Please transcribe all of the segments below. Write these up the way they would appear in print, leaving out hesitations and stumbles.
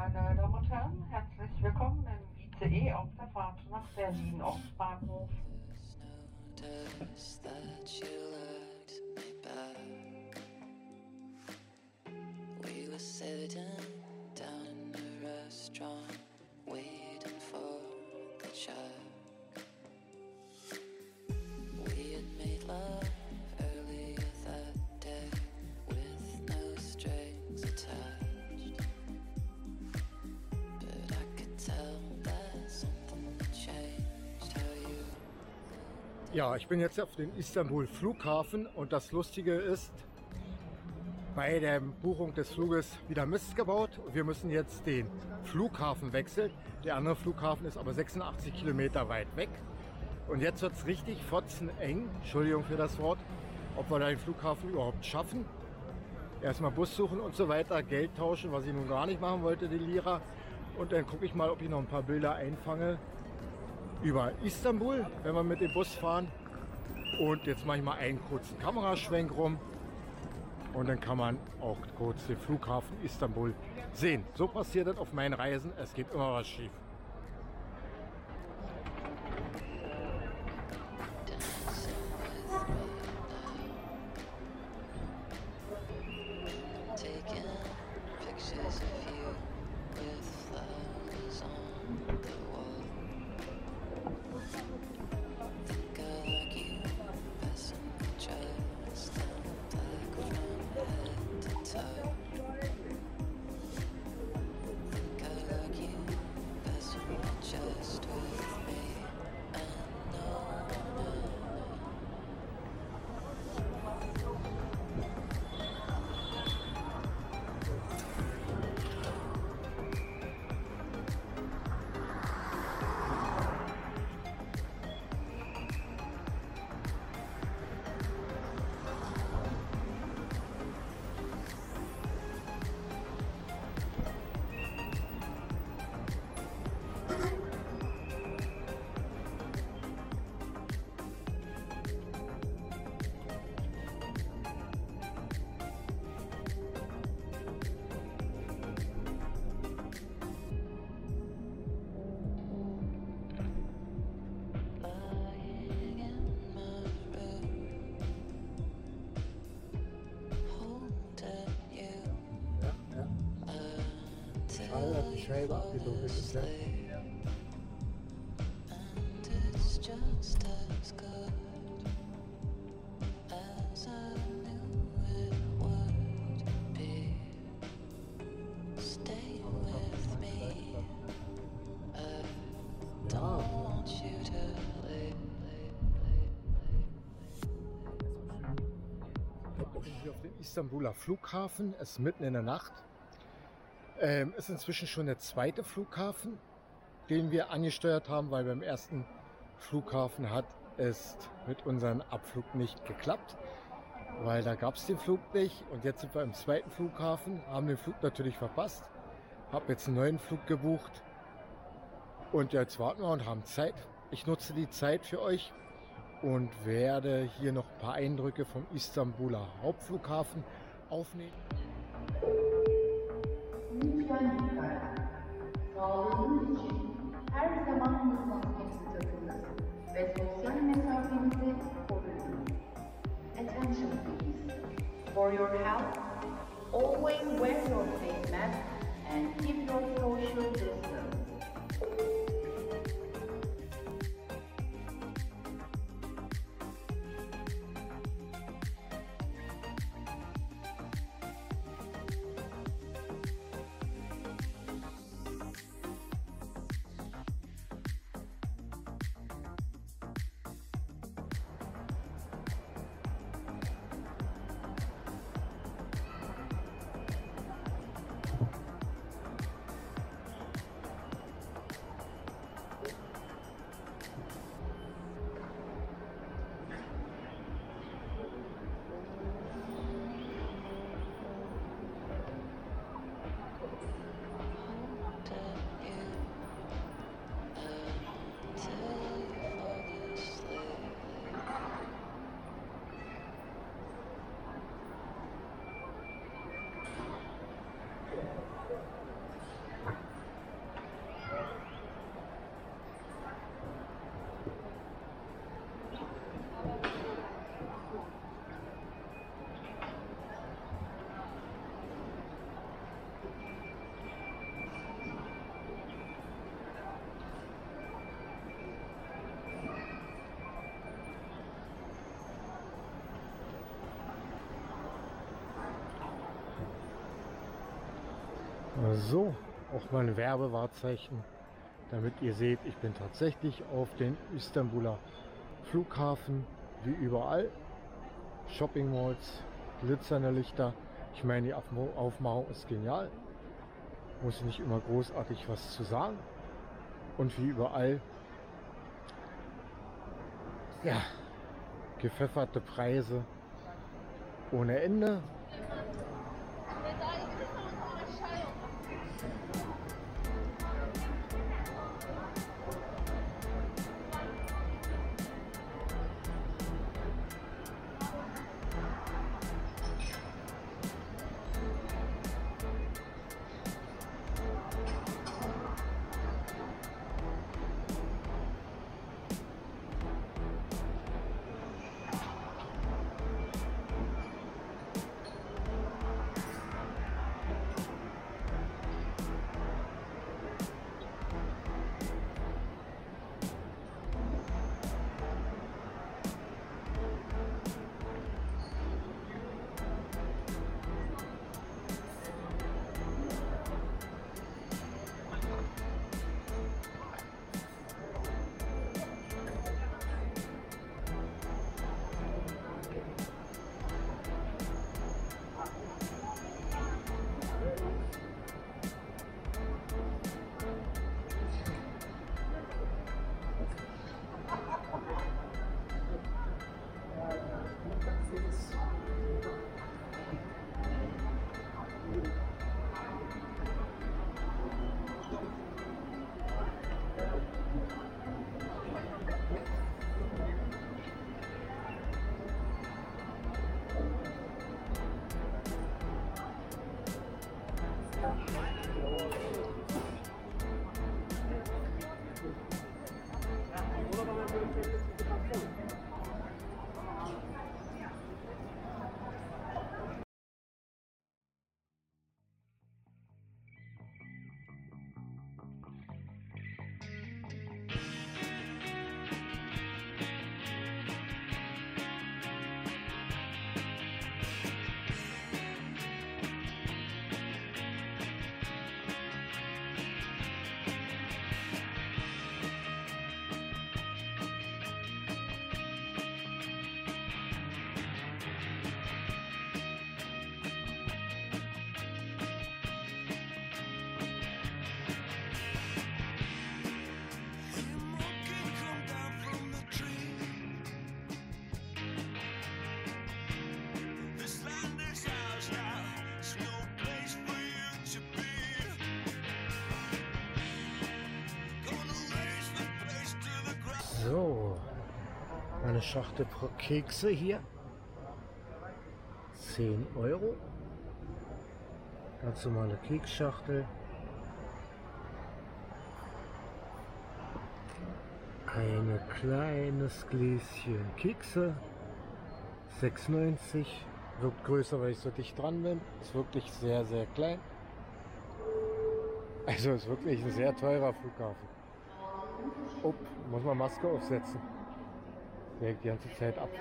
Meine Damen und Herren, herzlich willkommen im ICE auf der Fahrt nach Berlin Ostbahnhof. Ja, ich bin jetzt auf dem Istanbul Flughafen und das Lustige ist, bei der Buchung des Fluges wieder Mist gebaut. Wir müssen jetzt den Flughafen wechseln. Der andere Flughafen ist aber 86 Kilometer weit weg. Und jetzt wird es richtig fotzeneng, Entschuldigung für das Wort, ob wir den Flughafen überhaupt schaffen. Erstmal Bus suchen und so weiter, Geld tauschen, was ich nun gar nicht machen wollte, die Lira. Und dann gucke ich mal, ob ich noch ein paar Bilder einfange über Istanbul, wenn wir mit dem Bus fahren. Und jetzt mache ich mal einen kurzen Kameraschwenk rum und dann kann man auch kurz den Flughafen Istanbul sehen. So passiert das auf meinen Reisen, es geht immer was schief. Die Scheibe abgedunkelt ist, ja. Hier auf dem Istanbuler Flughafen, es ist mitten in der Nacht. Ist inzwischen schon der zweite Flughafen, den wir angesteuert haben, weil beim ersten Flughafen hat es mit unserem Abflug nicht geklappt, weil da gab es den Flug nicht. Und jetzt sind wir im zweiten Flughafen, haben den Flug natürlich verpasst, habe jetzt einen neuen Flug gebucht und jetzt warten wir und haben Zeit. Ich nutze die Zeit für euch und werde hier noch ein paar Eindrücke vom Istanbuler Hauptflughafen aufnehmen. Lütfen dikkat. Sağlığınız için her zaman maskenizi takınız ve sosyal mesafenizi koruyun. Attention please. For your health, always wear your face mask and keep your social distance. So, auch mein Werbewahrzeichen, damit ihr seht, ich bin tatsächlich auf den Istanbuler Flughafen, wie überall. Shopping Malls, glitzernde Lichter. Ich meine, die Aufmachung ist genial. Muss nicht immer großartig was zu sagen. Und wie überall, ja, gepfefferte Preise ohne Ende. So, eine Schachtel Kekse hier. 10 Euro. Ganz normale Keksschachtel. Ein kleines Gläschen Kekse. 6,90. Wirkt größer, weil ich so dicht dran bin. Ist wirklich sehr, sehr klein. Also ist wirklich ein sehr teurer Flughafen. Oh, muss man Maske aufsetzen. Wirkt die ganze Zeit ab.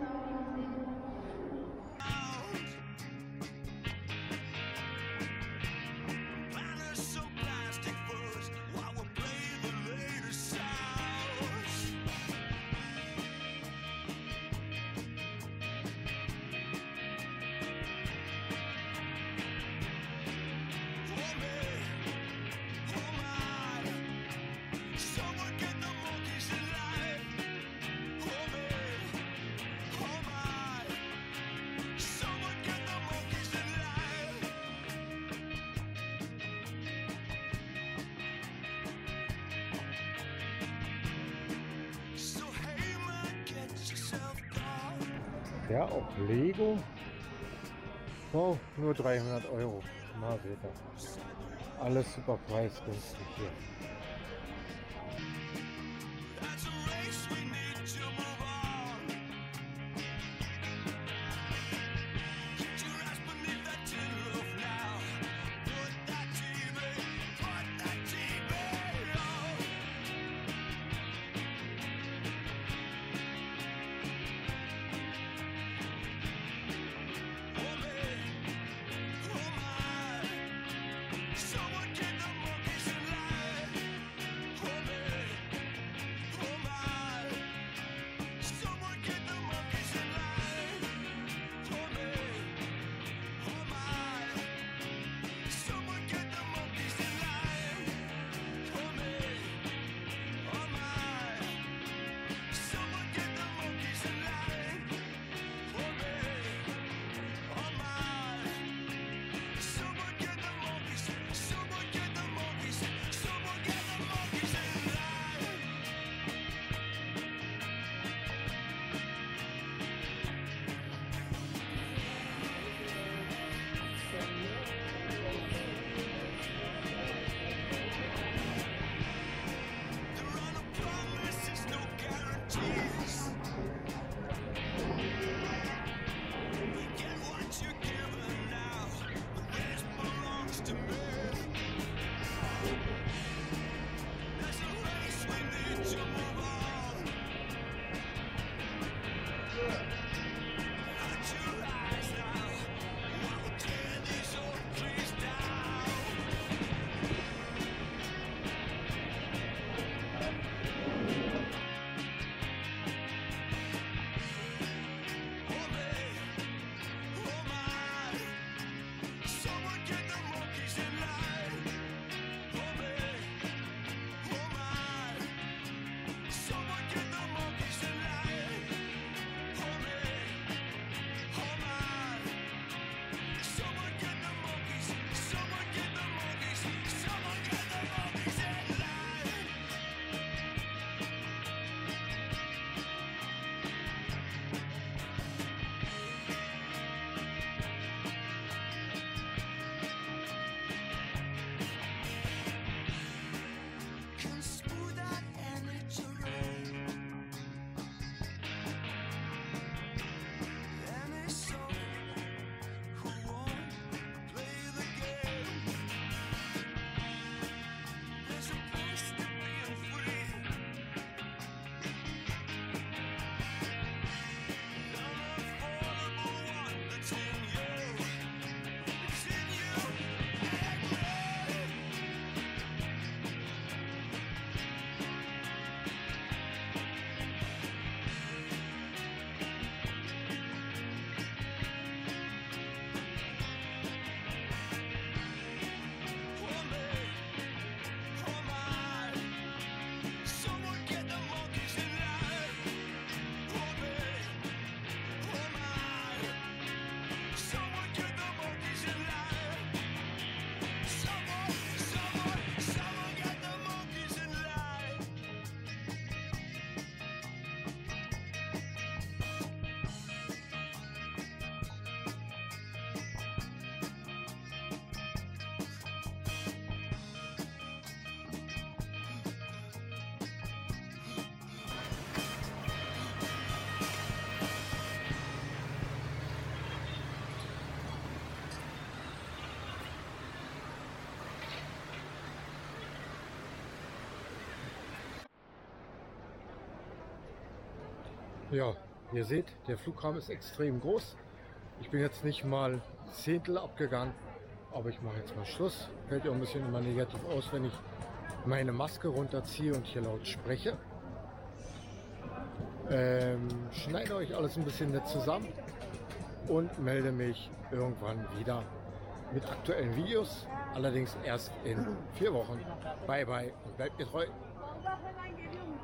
Ja, auch Lego. Oh, nur 300 Euro. Mal wieder. Alles super preisgünstig hier. Ja, ihr seht, der Flugraum ist extrem groß. Ich bin jetzt nicht mal Zehntel abgegangen, aber ich mache jetzt mal Schluss. Fällt ja auch ein bisschen immer negativ aus, wenn ich meine Maske runterziehe und hier laut spreche. Schneide euch alles ein bisschen nett zusammen und melde mich irgendwann wieder mit aktuellen Videos. Allerdings erst in 4 Wochen. Bye bye und bleibt mir treu.